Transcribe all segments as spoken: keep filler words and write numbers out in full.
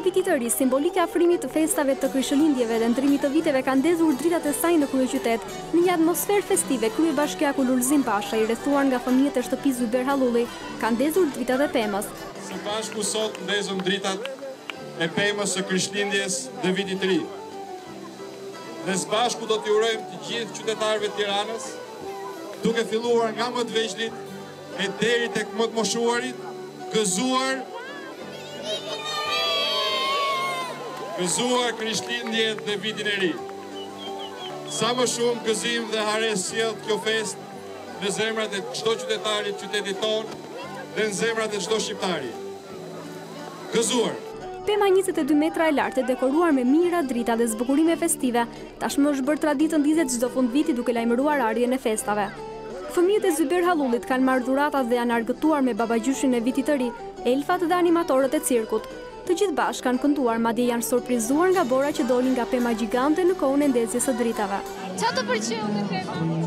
vitit të ri, simbolike afrimit të festave të Krishtlindjeve dhe ndrimit të viteve kanë ndezur dritat e saj në kryeqytet, në një atmosferë festive. Kryebashkiaku Lulzim Pasha, i rrethuar nga fëmijët e shtëpisë Zyber Hallulli, ka ndezur dritat e pemës. Së bashku sot ndezëm dritat e pemës së Krishtlindjes dhe vitit të ri. Dhe së bashku do t'i urojmë të gjithë qytetarëve të Tiranës, duke filluar nga më të vegjëlit e deri tek më të moshuarit, gëzuar gëzuar Krishtlindjet dhe vitin e ri. Sa më shumë gëzim dhe hares sjell kjo fest në zemrat e çdo qytetari të qytetit tonë dhe në zemrat e çdo shqiptari. Gëzuar! Pema njëzet e dy metra e lartë e dekoruar me mira, drita dhe zbukurime festive, tashmë është bërë traditë ndizet çdo fund viti duke lajmëruar arjen e festave. Fëmijët e Zyber Hallullit kanë marrë dhuratat dhe janë argëtuar me babagjyshin e vitit të ri, elfat dhe animatorët e cirkut. Të gjithë bashkë kanë kënduar, madje janë surprizuar nga bora që dolin nga pema gjigante në kohën e ndezjes së dritave. Qa të pëlqeu nga pema?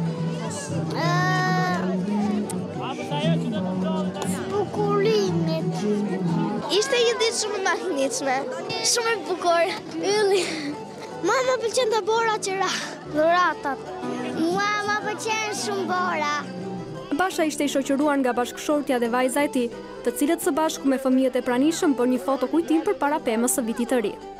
Bukurimit. Ishte një ditë shumë e mahnitshme, shumë e bukur. Ylli. Mama pëlqen të bora që ra, dhuratat. Mama pëlqen shumë bora. Basha ishte i shoqëruar nga bashkëshortja dhe vajza e tij, të cilët së bashku me fëmijët e pranishëm bën një foto kujtim përpara pemës së vitit të ri.